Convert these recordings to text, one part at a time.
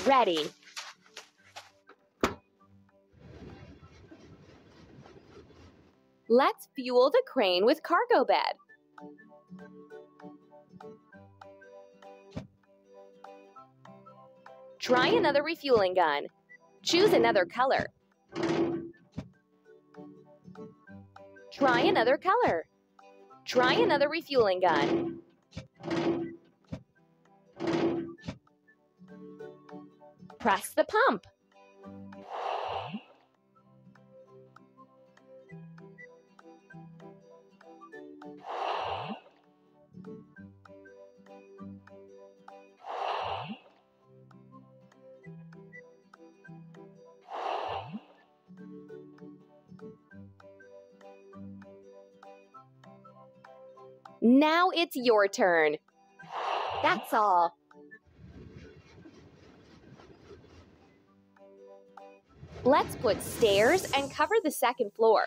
Ready. Let's fuel the crane with cargo bed. Try another refueling gun. Choose another color. Try another color. Try another refueling gun. Press the pump. Now it's your turn. That's all. Let's put stairs and cover the second floor.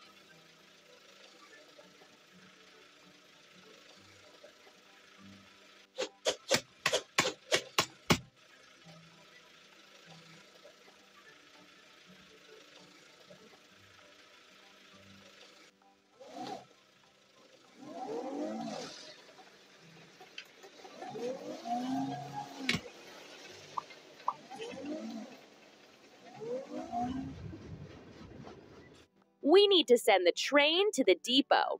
We need to send the train to the depot.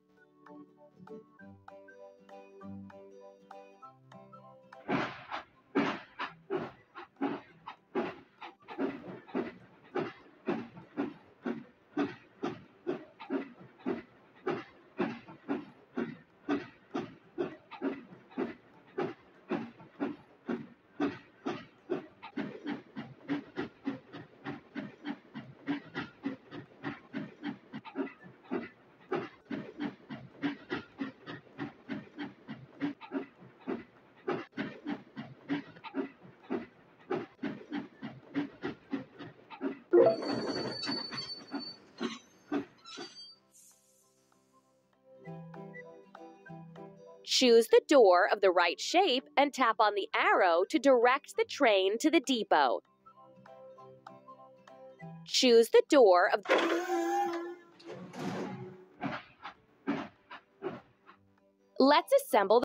Choose the door of the right shape and tap on the arrow to direct the train to the depot. Choose the door of Let's assemble